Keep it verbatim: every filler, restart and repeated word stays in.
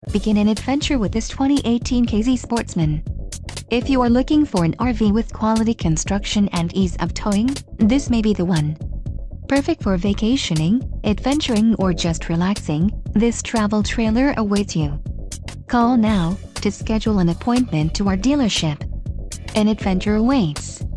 Begin an adventure with this twenty eighteen K Z Sportsman. If you are looking for an R V with quality construction and ease of towing, this may be the one. Perfect for vacationing, adventuring or just relaxing, this travel trailer awaits you. Call now to schedule an appointment to our dealership. An adventure awaits.